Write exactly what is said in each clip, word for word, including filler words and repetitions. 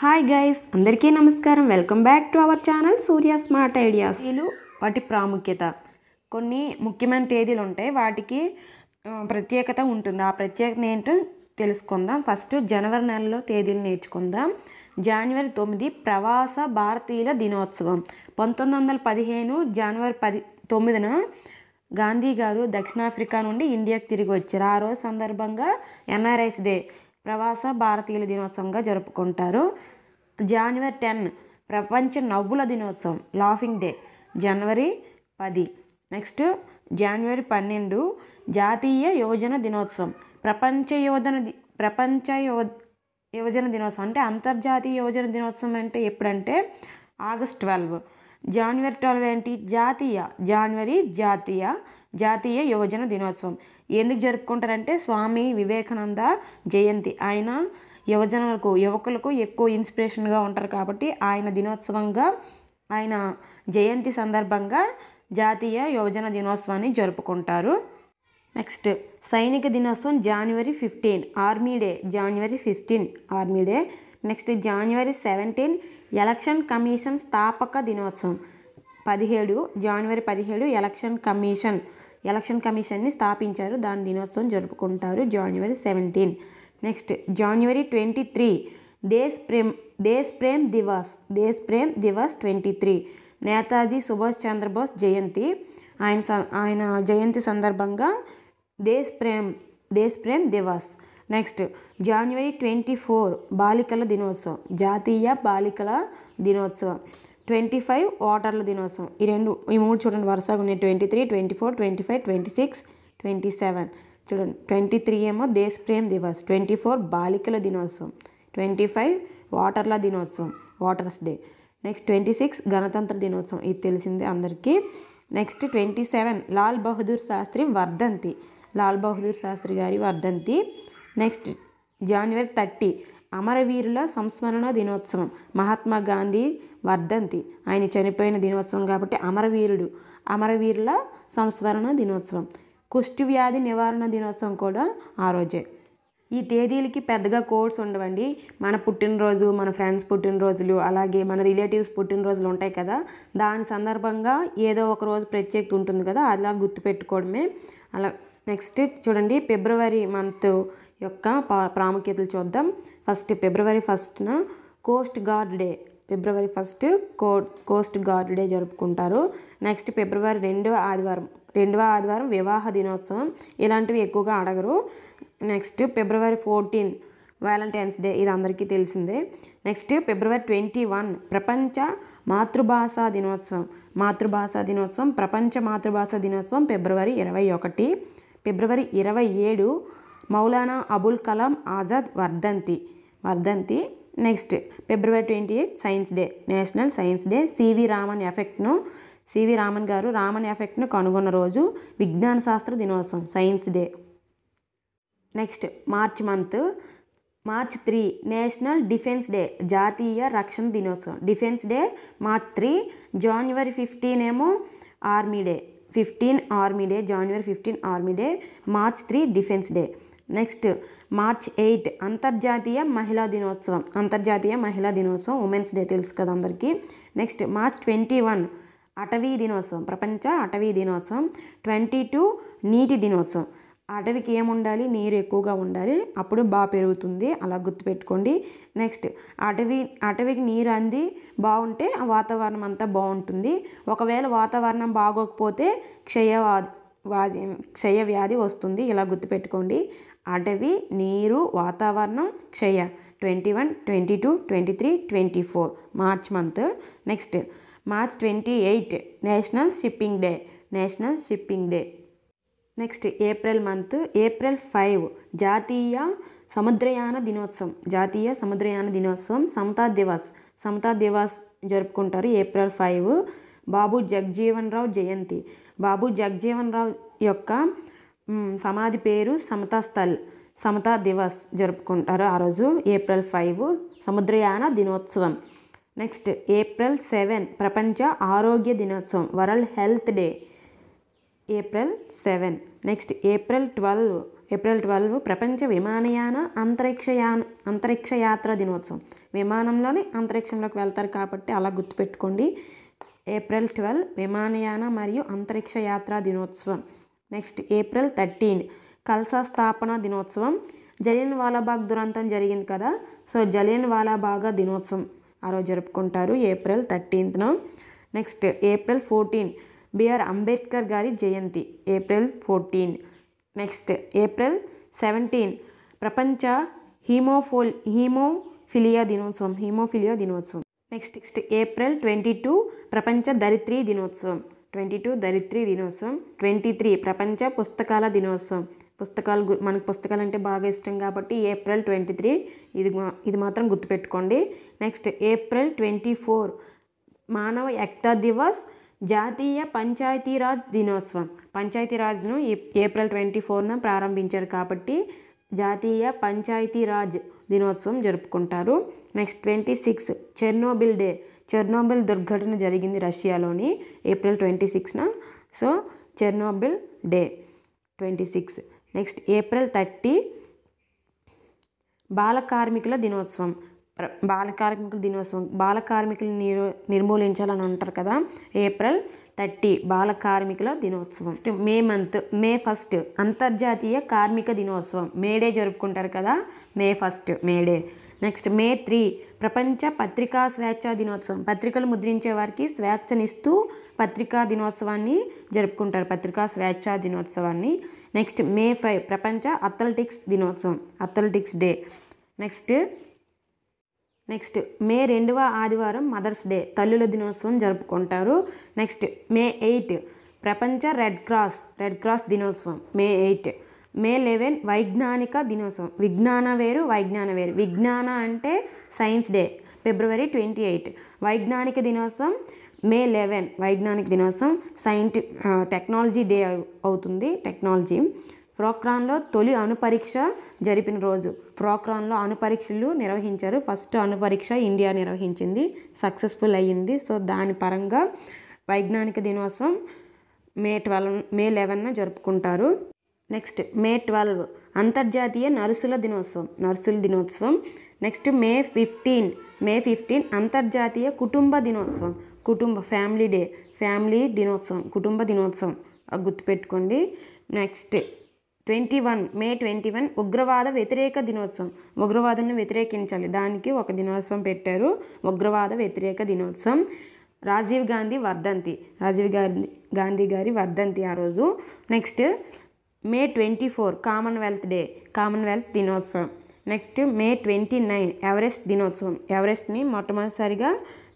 Hi guys, అందరికీ నమస్కారం. Welcome back to our channel Surya smart ideas. వీళ్ళు వాటి ప్రాముఖ్యత, కొన్ని ముఖ్యమైన తేదీలు ఉంటాయి, వాటికి ప్రత్యేకత ఉంటుంది. ఆ ప్రత్యేకత ఏంటో తెలుసుకుందాం. ఫస్ట్ జనవరి నెలలో తేదీలు నేర్చుకుందాం. జనవరి తొమ్మిది ప్రవాస భారతీయుల దినోత్సవం. పంతొమ్మిది వందల పదిహేను జనవరి పది తొమ్మిదిన గాంధీ గారు దక్షిణాఫ్రికా నుండి ఇండియాకి తిరిగి వచ్చారు. ఆ రోజు సందర్భంగా ఎన్ఆర్ఐస్ డే, ప్రవాస భారతీయుల దినోత్సవంగా జరుపుకుంటారు. జనవరి టెన్ ప్రపంచ నవ్వుల దినోత్సవం, లాఫింగ్ డే, జనవరి పది. నెక్స్ట్ జనవరి పన్నెండు జాతీయ యువజన దినోత్సవం. ప్రపంచ యువజన ప్రపంచ యువ యువజన దినోత్సవం అంటే అంతర్జాతీయ యువజన దినోత్సవం అంటే ఎప్పుడంటే ఆగస్ట్ ట్వెల్వ్. జనవరి ట్వెల్వ్ ఏంటి? జాతీయ జనవరి జాతీయ జాతీయ యువజన దినోత్సవం. ఎందుకు జరుపుకుంటారంటే స్వామి వివేకానంద జయంతి. ఆయన యువజనులకు యువకులకు ఎక్కువ ఇన్స్పిరేషన్గా ఉంటారు కాబట్టి ఆయన దినోత్సవంగా, ఆయన జయంతి సందర్భంగా జాతీయ యువజన దినోత్సవాన్ని జరుపుకుంటారు. నెక్స్ట్ సైనిక దినోత్సవం జనవరి ఫిఫ్టీన్, ఆర్మీ డే, జనవరి fifteen army day. Next January seventeen election commission స్థాపక దినోత్సవం. పదిహేడు జనవరి పదిహేడు ఎలక్షన్ కమిషన్ ఎలక్షన్ కమిషన్ని స్థాపించారు, దాని దినోత్సవం జరుపుకుంటారు జనవరి సెవెంటీన్. నెక్స్ట్ జనవరి twenty three Desh Prem Desh Prem Divas Desh Prem Divas twenty three Netaji Subhash Chandra Bose జయంతి. ఆయన ఆయన జయంతి సందర్భంగా దేశ్ ప్రేమ్ దేశ్ ప్రేమ్ దివాస్. నెక్స్ట్ జనవరి ట్వంటీ ఫోర్ బాలికల దినోత్సవం, జాతీయ బాలికల దినోత్సవం. ట్వంటీ ఫైవ్ ఓటర్ల దినోత్సవం. ఈ రెండు ఈ మూడు చూడండి వరుసగా ఉన్నాయి. Twenty three twenty four twenty five twenty six twenty seven చూడండి. ట్వంటీ త్రీ ఏమో దేశ్ ప్రేమ్ దివస్, ట్వంటీ ఫోర్ బాలికల దినోత్సవం, ట్వంటీ ఫైవ్ ఓటర్ల దినోత్సవం, voters day. Next twenty six గణతంత్ర దినోత్సవం, ఇది తెలిసిందే అందరికీ. Next twenty seven Lal Bahadur Shastri వర్ధంతి, లాల్ బహదూర్ శాస్త్రి గారి వర్ధంతి. నెక్స్ట్ జనవరి థర్టీ అమరవీరుల సంస్మరణ దినోత్సవం, మహాత్మా గాంధీ వర్ధంతి. ఆయన చనిపోయిన దినోత్సవం కాబట్టి అమరవీరుడు అమరవీరుల సంస్మరణ దినోత్సవం. కుష్టి వ్యాధి నివారణ దినోత్సవం కూడా ఆ రోజే. ఈ తేదీలకి పెద్దగా కోడ్స్ ఉండవండి. మన పుట్టినరోజు, మన ఫ్రెండ్స్ పుట్టినరోజులు, అలాగే మన రిలేటివ్స్ పుట్టినరోజులు ఉంటాయి కదా, దాని సందర్భంగా ఏదో ఒక రోజు ప్రత్యేకత ఉంటుంది కదా, అలా గుర్తుపెట్టుకోవడమే. అలా నెక్స్ట్ చూడండి ఫిబ్రవరి మంత్ యొక్క ప్రాముఖ్యతలు చూద్దాం. ఫస్ట్ ఫిబ్రవరి ఫస్ట్న కోస్ట్ గార్డ్ డే, ఫిబ్రవరి first co coast guard day జరుపుకుంటారు. నెక్స్ట్ ఫిబ్రవరి రెండవ ఆదివారం రెండవ ఆదివారం వివాహ దినోత్సవం. ఇలాంటివి ఎక్కువగా అడగరు. నెక్స్ట్ ఫిబ్రవరి ఫోర్టీన్ వ్యాలంటైన్స్ డే, ఇది అందరికీ తెలిసిందే. నెక్స్ట్ ఫిబ్రవరి ట్వంటీ వన్ ప్రపంచ మాతృభాషా దినోత్సవం, మాతృభాషా దినోత్సవం ప్రపంచ మాతృభాషా దినోత్సవం ఫిబ్రవరి ఇరవై ఒకటి. ఫిబ్రవరి ఇరవై ఏడు మౌలానా అబుల్ కలాం ఆజాద్ వర్ధంతి వర్ధంతి నెక్స్ట్ ఫిబ్రవరి twenty eight science day, national science day. C V Raman ఎఫెక్ట్ను సివి రామన్ గారు రామన్ ఎఫెక్ట్ను కనుగొన్న రోజు. విజ్ఞాన శాస్త్ర దినోత్సవం, science day. Next March month March three national defence day, జాతీయ రక్షణ దినోత్సవం, డిఫెన్స్ డే మార్చ్ త్రీ. జనవరి ఫిఫ్టీన్ ఏమో army day, fifteen army day, జనవరి fifteen army day. March three defence day. Next March eight అంతర్జాతీయ మహిళా దినోత్సవం, అంతర్జాతీయ మహిళా దినోత్సవం, ఉమెన్స్ డే తెలుసు కదా అందరికీ. నెక్స్ట్ మార్చ్ ట్వంటీ వన్ అటవీ దినోత్సవం, ప్రపంచ అటవీ దినోత్సవం. ట్వంటీ టూ నీటి దినోత్సవం. అటవికి ఏముండాలి? నీరు ఎక్కువగా ఉండాలి, అప్పుడు బాగా పెరుగుతుంది, అలా గుర్తుపెట్టుకోండి. నెక్స్ట్ అటవీ అటవికి నీరు అంది బాగుంటే ఆ వాతావరణం అంతా బాగుంటుంది. ఒకవేళ వాతావరణం బాగోకపోతే క్షయవ్యాధి వ్యాధి క్షయ వ్యాధి వస్తుంది, ఇలా గుర్తుపెట్టుకోండి. అటవీ, నీరు, వాతావరణం, క్షయ. Twenty one twenty two twenty three twenty four March month. Next March twenty eight national shipping day, national shipping day. Next April month April five జాతీయ సముద్రయాన దినోత్సవం, జాతీయ సముద్రయాన దినోత్సవం. సమతా దివస్ సమతా దివస్ జరుపుకుంటారు ఏప్రిల్ ఫైవ్. బాబు జగజీవన్ రావు జయంతి, బాబు జగజీవన్ రావు యొక్క సమాధి పేరు సమతా స్థల్, సమతా దివస్ జరుపుకుంటారు ఆ రోజు ఏప్రిల్ ఫైవ్, సముద్రయాన దినోత్సవం. నెక్స్ట్ ఏప్రిల్ సెవెన్ ప్రపంచ ఆరోగ్య దినోత్సవం, world health day, April seven. Next April twelve April twelve ప్రపంచ విమానయాన అంతరిక్షయాన అంతరిక్ష యాత్ర దినోత్సవం, విమానంలోనే అంతరిక్షంలోకి వెళ్తారు కాబట్టి అలా గుర్తుపెట్టుకోండి. ఏప్రిల్ ట్వెల్వ్ విమానయాన మరియు అంతరిక్ష యాత్రా దినోత్సవం. నెక్స్ట్ ఏప్రిల్ థర్టీన్ కల్సా స్థాపన దినోత్సవం. జలియన్ వాలాబాగ్ దురంతం జరిగింది కదా, సో జలియన్ వాలాబాగ్ దినోత్సవం ఆ రోజు జరుపుకుంటారు ఏప్రిల్ థర్టీన్త్న. Next April fourteen B R Ambedkar గారి జయంతి April fourteen. Next April seventeen ప్రపంచ హీమోఫోల్ హీమోఫిలియా దినోత్సవం హీమోఫిలియా దినోత్సవం. Next next April twenty two ప్రపంచ ధరిత్రీ దినోత్సవం ట్వంటీ టూ ధరిత్రీ దినోత్సవం. ట్వంటీ త్రీ ప్రపంచ పుస్తకాల దినోత్సవం. పుస్తకాలు మనకు పుస్తకాలు అంటే బాగా ఇష్టం కాబట్టి ఏప్రిల్ ట్వంటీ త్రీ ఇది ఇది మాత్రం గుర్తుపెట్టుకోండి. నెక్స్ట్ ఏప్రిల్ ట్వంటీ ఫోర్ మానవ ఏకతా దివస్ జాతీయ పంచాయతీరాజ్ దినోత్సవం. పంచాయతీరాజ్ను ఏప్రిల్ ట్వంటీ ఫోర్న ప్రారంభించారు కాబట్టి జాతీయ పంచాయతీరాజ్ దినోత్సవం జరుపుకుంటారు. Next twenty six Chernobyl day. Chernobyl దుర్ఘటన జరిగింది రష్యాలోని ఏప్రిల్ ట్వంటీ సిక్స్న, so Chernobyl day twenty six. Next April thirty బాల కార్మికుల దినోత్సవం. బాల కార్మికుల దినోత్సవం బాల కార్మికులు నిర్ నిర్మూలించాలని అంటారు కదా, ఏప్రిల్ థర్టీ బాల కార్మికుల దినోత్సవం. Next May month May first అంతర్జాతీయ కార్మిక దినోత్సవం. మేడే జరుపుకుంటారు కదా, May first May Day. Next May three ప్రపంచ పత్రికా స్వేచ్ఛా దినోత్సవం. పత్రికలు ముద్రించే వారికి స్వేచ్ఛనిస్తూ పత్రికా దినోత్సవాన్ని జరుపుకుంటారు, పత్రికా స్వేచ్ఛా దినోత్సవాన్ని. నెక్స్ట్ మే ఫైవ్ ప్రపంచ అథ్లెటిక్స్ దినోత్సవం athletics day. Next next May రెండవ ఆదివారం మదర్స్ డే తల్లుల దినోత్సవం జరుపుకుంటారు. నెక్స్ట్ మే ఎయిట్ ప్రపంచ రెడ్ క్రాస్ రెడ్ క్రాస్ దినోత్సవం మే ఎయిట్. మే లెవెన్ వైజ్ఞానిక దినోత్సవం. విజ్ఞాన వేరు వైజ్ఞాన వేరు. విజ్ఞాన అంటే సైన్స్ డే ఫిబ్రవరి ట్వంటీ ఎయిట్. వైజ్ఞానిక దినోత్సవం మే లెవెన్ వైజ్ఞానిక దినోత్సవం సైంటి టెక్నాలజీ డే అవుతుంది, టెక్నాలజీ. ప్రోక్రాన్లో తొలి అణుపరీక్ష జరిపిన రోజు. ప్రోక్రాన్లో అణుపరీక్షలు నిర్వహించారు, ఫస్ట్ అణుపరీక్ష ఇండియా నిర్వహించింది, సక్సెస్ఫుల్ అయ్యింది. సో దాని పరంగా వైజ్ఞానిక దినోత్సవం మే ట్వెల్వ్ మే లెవెన్న జరుపుకుంటారు. నెక్స్ట్ మే ట్వెల్వ్ అంతర్జాతీయ నర్సుల దినోత్సవం నర్సుల దినోత్సవం. Next May fifteen May fifteen అంతర్జాతీయ కుటుంబ దినోత్సవం కుటుంబ ఫ్యామిలీ డే ఫ్యామిలీ దినోత్సవం కుటుంబ దినోత్సవం గుర్తుపెట్టుకోండి. Next twenty one May twenty one ఉగ్రవాద వ్యతిరేక దినోత్సవం. ఉగ్రవాదాన్ని వ్యతిరేకించాలి, దానికి ఒక దినోత్సవం పెట్టారు, ఉగ్రవాద వ్యతిరేక దినోత్సవం. రాజీవ్ గాంధీ వర్ధంతి రాజీవ్ గాంధీ గాంధీ గారి వర్ధంతి ఆ రోజు. Next May twenty four commonwealth day commonwealth దినోత్సవం. Next May twenty nine Everest దినోత్సవం. ఎవరెస్ట్ని మొట్టమొదటిసారిగా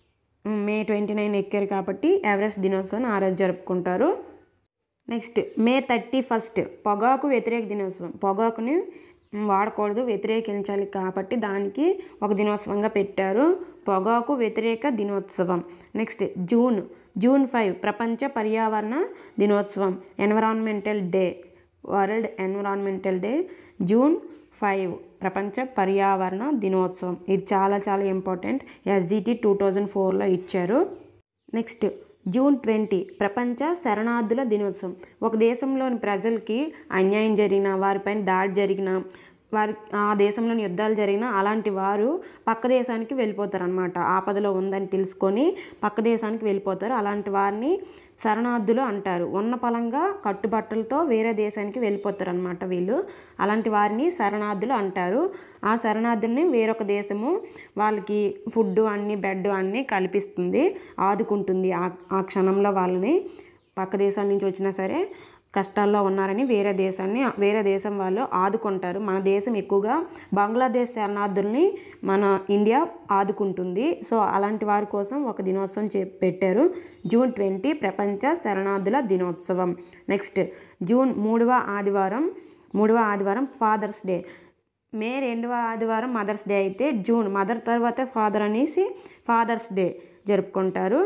మే ట్వంటీ నైన్ ఎక్కారు కాబట్టి ఎవరెస్ట్ దినోత్సవం ఆ రోజు జరుపుకుంటారు. నెక్స్ట్ మే థర్టీ ఫస్ట్ పొగాకు వ్యతిరేక దినోత్సవం. పొగాకుని వాడకూడదు, వ్యతిరేకించాలి కాబట్టి దానికి ఒక దినోత్సవంగా పెట్టారు, పొగాకు వ్యతిరేక దినోత్సవం. నెక్స్ట్ జూన్ జూన్ ఫైవ్ ప్రపంచ పర్యావరణ దినోత్సవం environmental day world environmental day June five ప్రపంచ పర్యావరణ దినోత్సవం. ఇది చాలా చాలా ఇంపార్టెంట్, ఎస్జిటి టూ థౌజండ్ ఫోర్లో ఇచ్చారు. నెక్స్ట్ జూన్ ట్వంటీ ప్రపంచ శరణార్థుల దినోత్సవం. ఒక దేశంలోని ప్రజలకి అన్యాయం జరిగినా, వారిపైన దాడి జరిగినా, వారి ఆ దేశంలోని యుద్ధాలు జరిగినా అలాంటి వారు పక్క దేశానికి వెళ్ళిపోతారు అనమాట. ఆపదలో ఉందని తెలుసుకొని పక్క దేశానికి వెళ్ళిపోతారు. అలాంటి వారిని శరణార్థులు అంటారు. ఉన్న పలంగా కట్టుబట్టలతో వేరే దేశానికి వెళ్ళిపోతారు అనమాట వీళ్ళు. అలాంటి వారిని శరణార్థులు అంటారు. ఆ శరణార్థుల్ని వేరొక దేశము వాళ్ళకి ఫుడ్ అన్ని బెడ్ అన్నీ కల్పిస్తుంది, ఆదుకుంటుంది. ఆ ఆ క్షణంలో వాళ్ళని పక్క దేశాల నుంచి వచ్చినా సరే కష్టాల్లో ఉన్నారని వేరే దేశాన్ని వేరే దేశం వాళ్ళు ఆదుకుంటారు. మన దేశం ఎక్కువగా బంగ్లాదేశ్ శరణార్థుల్ని మన ఇండియా ఆదుకుంటుంది. సో అలాంటి వారి కోసం ఒక దినోత్సవం చే పెట్టారు జూన్ ట్వంటీ ప్రపంచ శరణార్థుల దినోత్సవం. నెక్స్ట్ జూన్ మూడవ ఆదివారం మూడవ ఆదివారం ఫాదర్స్ డే. మే రెండవ ఆదివారం మదర్స్ డే అయితే జూన్ మదర్ తర్వాత ఫాదర్ అనేసి ఫాదర్స్ డే జరుపుకుంటారు.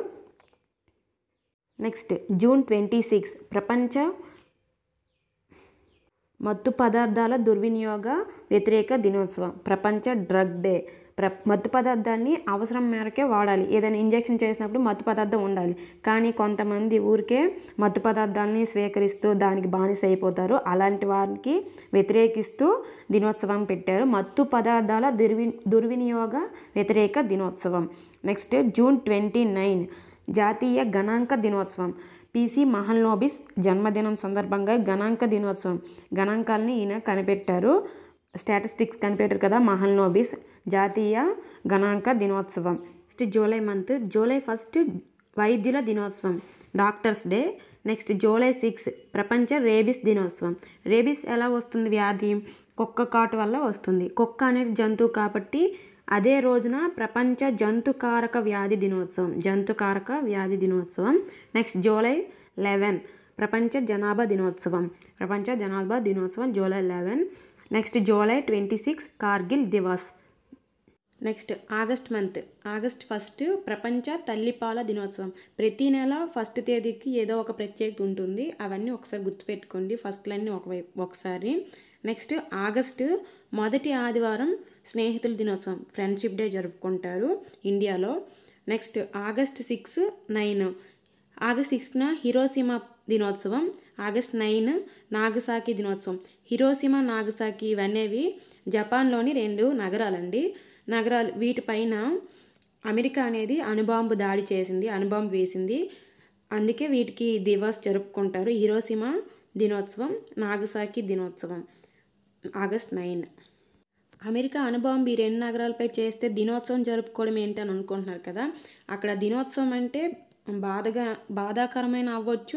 నెక్స్ట్ జూన్ ట్వంటీ సిక్స్ ప్రపంచ మత్తు పదార్థాల దుర్వినియోగ వ్యతిరేక దినోత్సవం ప్రపంచ డ్రగ్ డే ప్ర మత్తు పదార్థాన్ని అవసరం మేరకే వాడాలి. ఏదైనా ఇంజెక్షన్ చేసినప్పుడు మత్తు పదార్థం ఉండాలి. కానీ కొంతమంది ఊరికే మత్తు పదార్థాలని స్వీకరిస్తూ దానికి బానిస అయిపోతారు. అలాంటి వారికి వ్యతిరేకిస్తూ దినోత్సవం పెట్టారు. మత్తు పదార్థాల దుర్వి దుర్వినియోగ వ్యతిరేక దినోత్సవం. నెక్స్ట్ జూన్ ట్వంటీ నైన్ జాతీయ గణాంక దినోత్సవం. పిసి మహల్నోబిస్ జన్మదినం సందర్భంగా గణాంక దినోత్సవం. గణాంకాలని ఈయన కనిపెట్టారు, స్టాటిస్టిక్స్ కనిపెట్టారు కదా మహల్నోబిస్. జాతీయ గణాంక దినోత్సవం. Next July month July first వైద్యుల దినోత్సవం, doctors day. Next July six ప్రపంచ రేబిస్ దినోత్సవం. రేబిస్ ఎలా వస్తుంది వ్యాధి? కుక్క కాటు వల్ల వస్తుంది. కుక్క అనేది జంతువు కాబట్టి అదే రోజున ప్రపంచ జంతుకారక వ్యాధి దినోత్సవం. జంతుకారక వ్యాధి దినోత్సవం. నెక్స్ట్ జూలై లెవెన్ ప్రపంచ జనాభా దినోత్సవం. ప్రపంచ జనాభా దినోత్సవం July eleven. Next July twenty six Kargil Divas. Next August month August first ప్రపంచ తల్లిపాల దినోత్సవం. ప్రతి నెల ఫస్ట్ తేదీకి ఏదో ఒక ప్రత్యేకత ఉంటుంది. అవన్నీ ఒకసారి గుర్తుపెట్టుకోండి, ఫస్ట్లన్నీ ఒకవైపు ఒకసారి. నెక్స్ట్ ఆగస్టు మొదటి ఆదివారం స్నేహితుల దినోత్సవం, ఫ్రెండ్షిప్ డే జరుపుకుంటారు ఇండియాలో. Next August six nine August సిక్స్న హిరోషిమా దినోత్సవం. ఆగస్ట్ నైన్ నాగసాకి దినోత్సవం. హిరోషిమా నాగసాకి ఇవనేవి జపాన్లోని రెండు నగరాలండి. నగరాలు వీటిపైన అమెరికా అనేది అణుబాంబు దాడి చేసింది, అణుబాంబు వేసింది. అందుకే వీటికి దివస్ జరుపుకుంటారు. హిరోషిమా దినోత్సవం, నాగసాకి దినోత్సవం ఆగస్ట్ నైన్. అమెరికా అణుబాంబు ఈ రెండు నగరాలపై చేస్తే దినోత్సవం జరుపుకోవడం ఏంటని అనుకుంటున్నారు కదా. అక్కడ దినోత్సవం అంటే బాధగా బాధాకరమైన అవ్వచ్చు,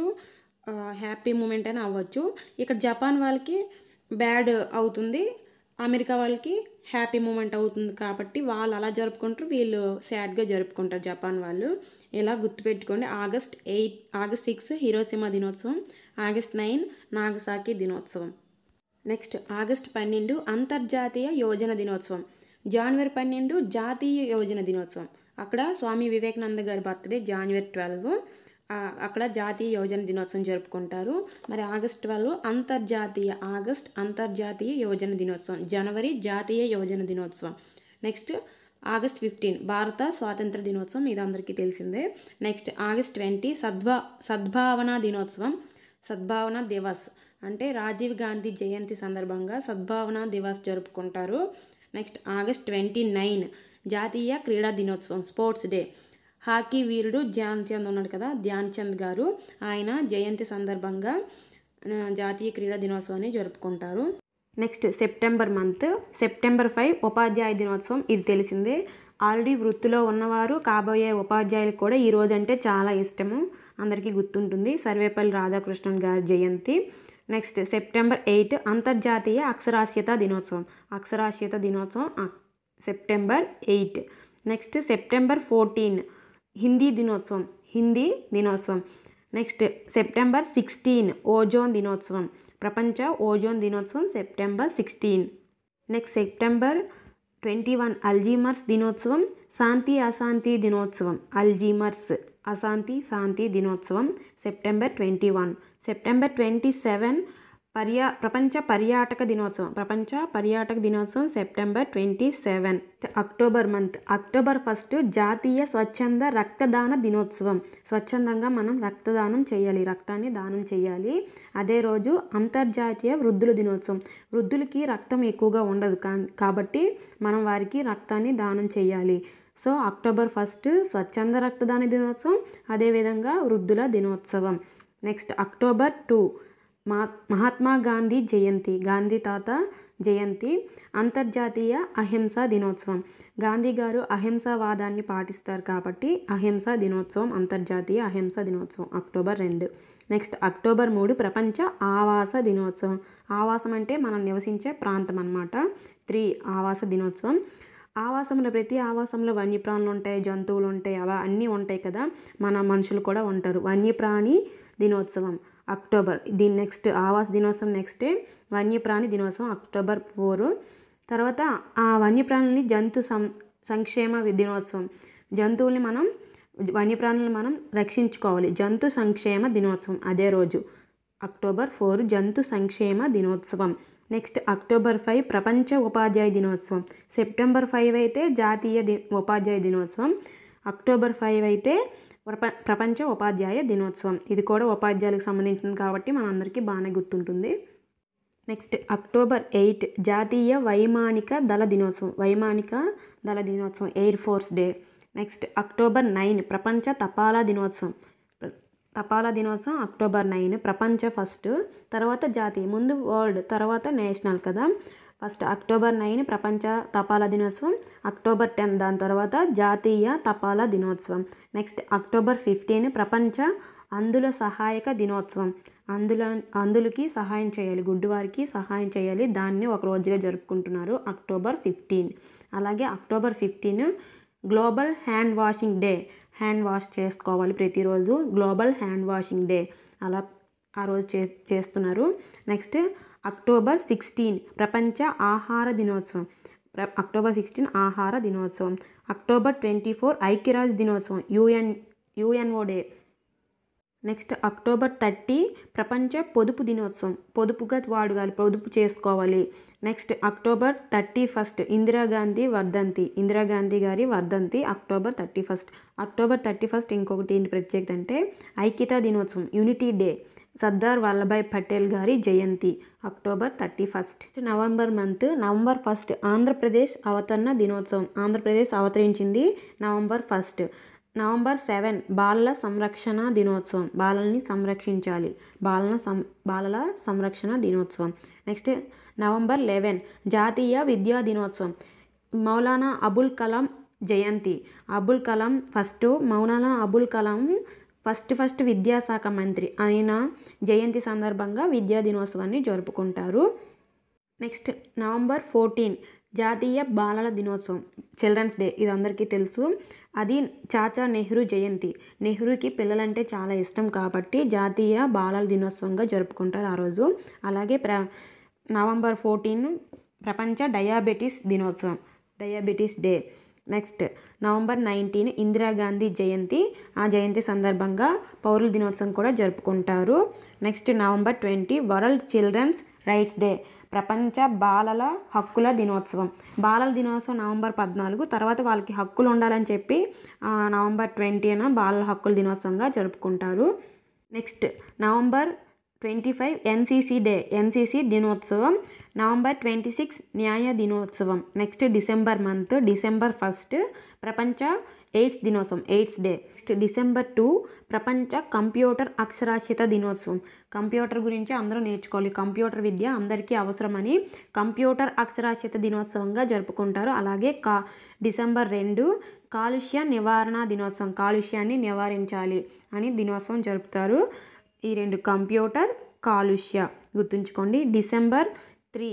హ్యాపీ మూమెంట్ అని అవ్వచ్చు. ఇక్కడ జపాన్ వాళ్ళకి బ్యాడ్ అవుతుంది, అమెరికా వాళ్ళకి హ్యాపీ మూమెంట్ అవుతుంది. కాబట్టి వాళ్ళు అలా జరుపుకుంటారు, వీళ్ళు సాడ్గా జరుపుకుంటారు జపాన్ వాళ్ళు. ఇలా గుర్తుపెట్టుకోండి. August eight August six Hiroshima దినోత్సవం, ఆగస్ట్ నైన్ నాగసాకి దినోత్సవం. నెక్స్ట్ ఆగస్ట్ పన్నెండు అంతర్జాతీయ యోజన దినోత్సవం. జనవరి పన్నెండు జాతీయ యోజన దినోత్సవం. అక్కడ స్వామి వివేకానంద గారి బర్త్డే జనవరి ట్వెల్వ్, అక్కడ జాతీయ యోజన దినోత్సవం జరుపుకుంటారు. మరి ఆగస్ట్ ట్వెల్వ్ అంతర్జాతీయ ఆగస్ట్ అంతర్జాతీయ యోజన దినోత్సవం. జనవరి జాతీయ యోజన దినోత్సవం. నెక్స్ట్ ఆగస్ట్ ఫిఫ్టీన్ భారత స్వాతంత్ర దినోత్సవం, ఇది అందరికీ తెలిసిందే. నెక్స్ట్ ఆగస్ట్ ట్వంటీ సద్భా సద్భావన దినోత్సవం, సద్భావన దివస్ అంటే రాజీవ్ గాంధీ జయంతి సందర్భంగా సద్భావన దివస్ జరుపుకుంటారు. నెక్స్ట్ ఆగస్ట్ ట్వంటీ నైన్ జాతీయ క్రీడా దినోత్సవం, స్పోర్ట్స్ డే. హాకీ వీరుడు ధ్యాన్ చంద్ ఉన్నాడు కదా, ధ్యాన్ చంద్ గారు, ఆయన జయంతి సందర్భంగా జాతీయ క్రీడా దినోత్సవాన్ని జరుపుకుంటారు. Next September month September five ఉపాధ్యాయ దినోత్సవం, ఇది తెలిసిందే. ఆల్రెడీ వృత్తిలో ఉన్నవారు కాబోయే ఉపాధ్యాయులకు కూడా ఈ రోజు అంటే చాలా ఇష్టము, అందరికీ గుర్తుంటుంది. సర్వేపల్లి రాధాకృష్ణన్ గారి జయంతి. నెక్స్ట్ సెప్టెంబర్ ఎయిట్ అంతర్జాతీయ అక్షరాస్యత దినోత్సవం. అక్షరాస్యత దినోత్సవం September eight. Next September fourteen Hindi దినోత్సవం, హిందీ దినోత్సవం. నెక్స్ట్ సెప్టెంబర్ సిక్స్టీన్ ఓజోన్ దినోత్సవం, ప్రపంచ ఓజోన్ దినోత్సవం September sixteen. Next September twenty one Alzheimer's దినోత్సవం, శాంతి అశాంతి దినోత్సవం. అల్జీమర్స్ అశాంతి శాంతి దినోత్సవం September twenty one. September twenty seven పర్యా ప్రపంచ పర్యాటక దినోత్సవం, ప్రపంచ పర్యాటక దినోత్సవం September twenty seven. October month October first జాతీయ స్వచ్ఛంద రక్తదాన దినోత్సవం. స్వచ్ఛందంగా మనం రక్తదానం చేయాలి, రక్తాన్ని దానం చేయాలి. అదే రోజు అంతర్జాతీయ వృద్ధుల దినోత్సవం. వృద్ధులకి రక్తం ఎక్కువగా ఉండదు కాబట్టి మనం వారికి రక్తాన్ని దానం చేయాలి. సో అక్టోబర్ ఫస్ట్ స్వచ్ఛంద రక్తదాన దినోత్సవం, అదేవిధంగా వృద్ధుల దినోత్సవం. నెక్స్ట్ అక్టోబర్ టూ మా మహాత్మా గాంధీ జయంతి, గాంధీ తాత జయంతి. అంతర్జాతీయ అహింసా దినోత్సవం. గాంధీ గారు అహింసావాదాన్ని పాటిస్తారు కాబట్టి అహింసా దినోత్సవం, అంతర్జాతీయ అహింసా దినోత్సవం అక్టోబర్ రెండు. నెక్స్ట్ అక్టోబర్ మూడు ప్రపంచ ఆవాస దినోత్సవం. ఆవాసం అంటే మనం నివసించే ప్రాంతం అన్నమాట. త్రీ ఆవాస దినోత్సవం. ఆవాసంలో ప్రతి ఆవాసంలో వన్యప్రాణులు ఉంటాయి, జంతువులు ఉంటాయి, అలా అన్నీ ఉంటాయి కదా, మన మనుషులు కూడా ఉంటారు. వన్యప్రాణి దినోత్సవం అక్టోబర్. దీని నెక్స్ట్ ఆవాస దినోత్సవం నెక్స్టే వన్యప్రాణి దినోత్సవం అక్టోబర్ ఫోర్. తర్వాత ఆ వన్యప్రాణుల్ని జంతు సం సంక్షేమ దినోత్సవం. జంతువుల్ని మనం వన్యప్రాణులను మనం రక్షించుకోవాలి, జంతు సంక్షేమ దినోత్సవం అదే రోజు అక్టోబర్ ఫోర్ జంతు సంక్షేమ దినోత్సవం. నెక్స్ట్ అక్టోబర్ ఫైవ్ ప్రపంచ ఉపాధ్యాయ దినోత్సవం. సెప్టెంబర్ ఫైవ్ అయితే జాతీయ ది ఉపాధ్యాయ దినోత్సవం. అక్టోబర్ ఫైవ్ అయితే ప్రప ప్రపంచ ఉపాధ్యాయ దినోత్సవం. ఇది కూడా ఉపాధ్యాయులకు సంబంధించింది కాబట్టి మనందరికీ బాగానే గుర్తుంటుంది. నెక్స్ట్ అక్టోబర్ ఎయిట్ జాతీయ వైమానిక దళ దినోత్సవం. వైమానిక దళ దినోత్సవం air force day. Next October nine ప్రపంచ తపాలా దినోత్సవం. తపాలా దినోత్సవం అక్టోబర్ నైన్. ప్రపంచ ఫస్ట్, తర్వాత జాతీయ, ముందు వరల్డ్, తర్వాత నేషనల్ కదా. ఫస్ట్ అక్టోబర్ నైన్ ప్రపంచ తపాలా దినోత్సవం. అక్టోబర్ టెన్ దాని తర్వాత జాతీయ తపాలా దినోత్సవం. నెక్స్ట్ అక్టోబర్ ఫిఫ్టీన్ ప్రపంచ అంధుల సహాయక దినోత్సవం. అందుల అంధులకి సహాయం చేయాలి, గుడ్డివారికి సహాయం చేయాలి, దాన్ని ఒక రోజుగా జరుపుకుంటున్నారు అక్టోబర్ ఫిఫ్టీన్. అలాగే October fifteen global hand washing day. Hand wash చేసుకోవాలి ప్రతిరోజు, గ్లోబల్ హ్యాండ్ వాషింగ్ డే అలా ఆ రోజు చే చేస్తున్నారు నెక్స్ట్ అక్టోబర్ సిక్స్టీన్ ప్రపంచ ఆహార దినోత్సవం. అక్టోబర్ సిక్స్టీన్ ఆహార దినోత్సవం. అక్టోబర్ ట్వంటీ ఫోర్ ఐక్యరాజ్య దినోత్సవం, UN UNO day. Next October thirty ప్రపంచ పొదుపు దినోత్సవం. పొదుపుగా వాడగాలి, పొదుపు చేసుకోవాలి. Next October thirty first Indira Gandhi వర్ధంతి. ఇందిరాగాంధీ గారి వర్ధంతి October thirty first. October thirty first ఇంకొకటి ఏంటి ప్రత్యేకత అంటే ఐక్యతా దినోత్సవం, యూనిటీ డే. సర్దార్ వల్లభాయ్ పటేల్ గారి జయంతి October thirty first. November month November first Andhra Pradesh అవతరణ దినోత్సవం. ఆంధ్రప్రదేశ్ అవతరించింది నవంబర్ ఫస్ట్. నవంబర్ సెవెన్ బాలల సంరక్షణ దినోత్సవం. బాలల్ని సంరక్షించాలి, బాలల సం బాలల సంరక్షణ దినోత్సవం. నెక్స్ట్ నవంబర్ లెవెన్ జాతీయ విద్యా దినోత్సవం. మౌలానా అబుల్ కలాం జయంతి. Abul Kalam first Maulana Abul Kalam first first విద్యాశాఖ మంత్రి. ఆయన జయంతి సందర్భంగా విద్యా దినోత్సవాన్ని జరుపుకుంటారు. నెక్స్ట్ నవంబర్ ఫోర్టీన్ జాతీయ బాలల దినోత్సవం, చిల్డ్రన్స్ డే. ఇది అందరికీ తెలుసు. అది చాచా నెహ్రూ జయంతి. నెహ్రూకి పిల్లలంటే చాలా ఇష్టం కాబట్టి జాతీయ బాలల దినోత్సవంగా జరుపుకుంటారు ఆ రోజు. అలాగే ప్ర నవంబర్ ఫోర్టీన్ ప్రపంచ డయాబెటీస్ దినోత్సవం, diabetes day. Next November nineteen Indira Gandhi జయంతి. ఆ జయంతి సందర్భంగా పౌరుల దినోత్సవం కూడా జరుపుకుంటారు. Next November twenty world children's rights day, ప్రపంచ బాలల హక్కుల దినోత్సవం. బాలల దినోత్సవం నవంబర్ పద్నాలుగు. తర్వాత వాళ్ళకి హక్కులు ఉండాలని చెప్పి నవంబర్ ట్వంటీన బాలల హక్కుల దినోత్సవంగా జరుపుకుంటారు. Next November twenty five NCC day, NCC దినోత్సవం. నవంబర్ ట్వంటీ సిక్స్ న్యాయ దినోత్సవం. Next December month December first ప్రపంచ ఎయిడ్స్ దినోత్సవం, AIDS day. Next December two ప్రపంచ కంప్యూటర్ అక్షరాస్యత దినోత్సవం. కంప్యూటర్ గురించి అందరూ నేర్చుకోవాలి, కంప్యూటర్ విద్య అందరికీ అవసరమని కంప్యూటర్ అక్షరాస్యత దినోత్సవంగా జరుపుకుంటారు. అలాగే కా డిసెంబర్ రెండు కాలుష్య నివారణ దినోత్సవం. కాలుష్యాన్ని నివారించాలి అని దినోత్సవం జరుపుతారు. ఈ రెండు కంప్యూటర్, కాలుష్య గుర్తుంచుకోండి. డిసెంబర్ త్రీ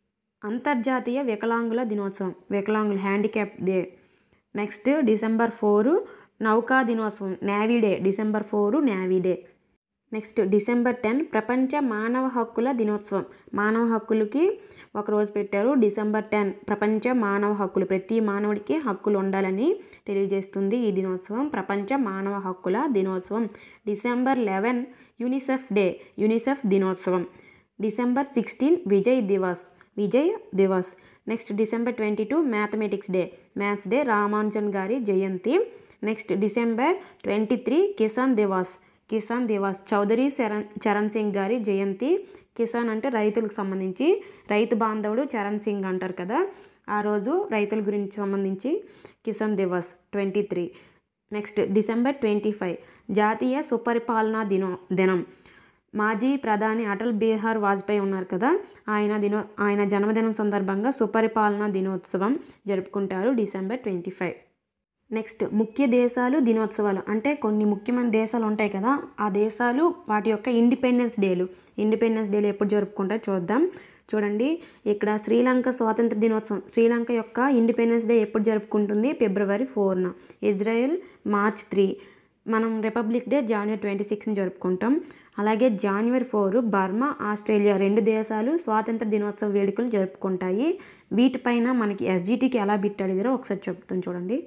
అంతర్జాతీయ వికలాంగుల దినోత్సవం, వికలాంగుల handicap day. Next December four నౌకా దినోత్సవం, navy day. December four navy day. Next December ten ప్రపంచ మానవ హక్కుల దినోత్సవం. మానవ హక్కులకి ఒకరోజు పెట్టారు డిసెంబర్ టెన్. ప్రపంచ మానవ హక్కులు, ప్రతి మానవుడికి హక్కులు ఉండాలని తెలియజేస్తుంది ఈ దినోత్సవం, ప్రపంచ మానవ హక్కుల దినోత్సవం. December eleven UNICEF day, UNICEF దినోత్సవం. December sixteen Vijay Divas, Vijay Divas. Next December twenty two mathematics day, maths day, Ramanujan గారి జయంతి. Next December twenty three Kisan Divas, Kisan Divas Chaudhary Charan Charan Singh గారి జయంతి. కిసాన్ అంటే రైతులకు సంబంధించి, రైతు బాంధవుడు చరణ్ సింగ్ అంటారు కదా, ఆ రోజు రైతుల గురించి సంబంధించి Kisan Divas twenty three. Next December twenty five జాతీయ సుపరిపాలనా దినో దినం. మాజీ ప్రధాని అటల్ బిహారీ వాజ్పేయి ఉన్నారు కదా, ఆయన దినో ఆయన జన్మదినం సందర్భంగా సుపరిపాలనా దినోత్సవం జరుపుకుంటారు డిసెంబర్ ట్వంటీ ఫైవ్. నెక్స్ట్ ముఖ్య దేశాలు దినోత్సవాలు అంటే కొన్ని ముఖ్యమైన దేశాలు ఉంటాయి కదా, ఆ దేశాలు వాటి యొక్క ఇండిపెండెన్స్ డేలు. ఇండిపెండెన్స్ డేలు ఎప్పుడు జరుపుకుంటారో చూద్దాం. చూడండి ఇక్కడ శ్రీలంక స్వాతంత్ర దినోత్సవం, శ్రీలంక యొక్క ఇండిపెండెన్స్ డే ఎప్పుడు జరుపుకుంటుంది, ఫిబ్రవరి ఫోర్న. Israel March three. మనం రిపబ్లిక్ డే జనవరి ట్వంటీ సిక్స్ని జరుపుకుంటాం. అలాగే జనవరి ఫోర్ బర్మా, ఆస్ట్రేలియా రెండు దేశాలు స్వాతంత్ర దినోత్సవ వేడుకలు జరుపుకుంటాయి. వీటిపైన మనకి ఎస్జిటికి ఎలా బిట్ అడిగారో ఒకసారి చెప్తాను చూడండి.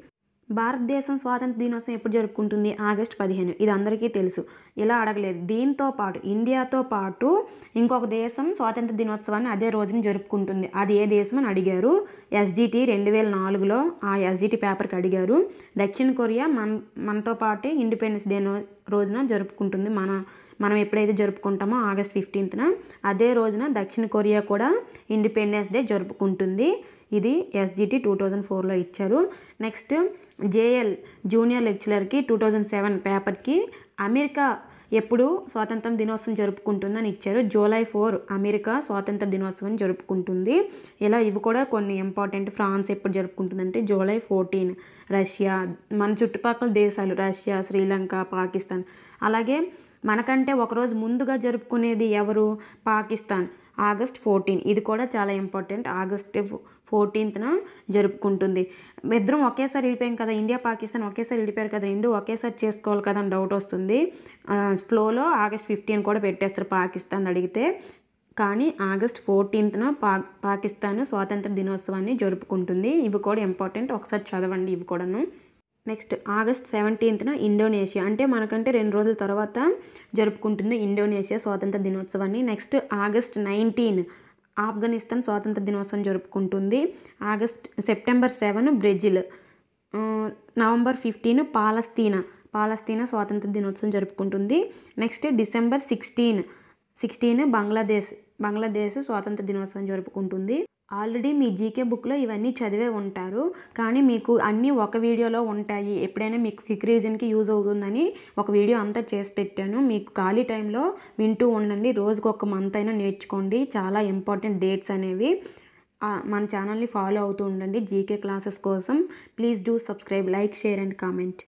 భారతదేశం స్వాతంత్ర దినోత్సవం ఎప్పుడు జరుపుకుంటుంది? ఆగస్టు పదిహేను. ఇది అందరికీ తెలుసు. ఇలా అడగలేదు. దీంతో పాటు ఇండియాతో పాటు ఇంకొక దేశం స్వాతంత్ర దినోత్సవాన్ని అదే రోజున జరుపుకుంటుంది. అది ఏ దేశం అని అడిగారు. ఎస్జిటి రెండు వేల నాలుగులో ఆ ఎస్జిటి పేపర్కి అడిగారు. దక్షిణ కొరియా మన మనతో పాటు ఇండిపెండెన్స్ డే రోజున జరుపుకుంటుంది. మన మనం ఎప్పుడైతే జరుపుకుంటామో ఆగస్ట్ ఫిఫ్టీన్త్న అదే రోజున దక్షిణ కొరియా కూడా ఇండిపెండెన్స్ డే జరుపుకుంటుంది. ఇది ఎస్జిటి టూ థౌజండ్ ఫోర్లో ఇచ్చారు. నెక్స్ట్ జేఎల్ జూనియర్ లెక్చరర్కి టూ థౌజండ్ సెవెన్ పేపర్కి అమెరికా ఎప్పుడు స్వాతంత్ర దినోత్సవం జరుపుకుంటుందని ఇచ్చారు. జూలై ఫోర్ అమెరికా స్వాతంత్ర దినోత్సవం జరుపుకుంటుంది. ఇలా ఇవి కూడా కొన్ని ఇంపార్టెంట్. ఫ్రాన్స్ ఎప్పుడు జరుపుకుంటుందంటే జూలై ఫోర్టీన్. రష్యా, మన చుట్టుపక్కల దేశాలు రష్యా, శ్రీలంక, పాకిస్తాన్. అలాగే మనకంటే ఒకరోజు ముందుగా జరుపుకునేది ఎవరు? Pakistan, August fourteen. ఇది కూడా చాలా ఇంపార్టెంట్. ఆగస్ట్ ఫోర్టీన్త్న జరుపుకుంటుంది. ఇద్దరం ఒకేసారి విడిపోయాం కదా, ఇండియా పాకిస్తాన్ ఒకేసారి విడిపోయారు కదా, రెండు ఒకేసారి చేసుకోవాలి కదా అని డౌట్ వస్తుంది. ఫ్లోలో ఆగస్ట్ ఫిఫ్టీన్ కూడా పెట్టేస్తారు పాకిస్తాన్ అడిగితే. కానీ ఆగస్ట్ ఫోర్టీన్త్న పా పాకిస్తాన్ స్వాతంత్ర దినోత్సవాన్ని జరుపుకుంటుంది. ఇవి కూడా ఇంపార్టెంట్. ఒకసారి చదవండి ఇవి కూడాను. నెక్స్ట్ ఆగస్ట్ సెవెంటీన్త్న ఇండోనేషియా, అంటే మనకంటే రెండు రోజుల తర్వాత జరుపుకుంటుంది ఇండోనేషియా స్వాతంత్ర దినోత్సవాన్ని. నెక్స్ట్ ఆగస్ట్ నైన్టీన్ ఆఫ్ఘనిస్తాన్ స్వాతంత్ర దినోత్సవం జరుపుకుంటుంది. August September seven Brazil. November fifteen Palestine Palestine స్వాతంత్ర దినోత్సవం జరుపుకుంటుంది. Next December sixteen sixteen Bangladesh Bangladesh స్వాతంత్ర దినోత్సవం జరుపుకుంటుంది. ఆల్రెడీ మీ జీకే బుక్లో ఇవన్నీ చదివే ఉంటారు, కానీ మీకు అన్నీ ఒక వీడియోలో ఉంటాయి. ఎప్పుడైనా మీకు క్విక్ రివిజన్కి యూజ్ అవుతుందని ఒక వీడియో అంతా చేసి పెట్టాను. మీకు ఖాళీ టైంలో వింటూ ఉండండి. రోజుకు ఒక మంత్ అయినా నేర్చుకోండి. చాలా ఇంపార్టెంట్ డేట్స్ అనేవి. మన ఛానల్ని ఫాలో అవుతూ ఉండండి జీకే క్లాసెస్ కోసం. Please do subscribe, like, share and comment.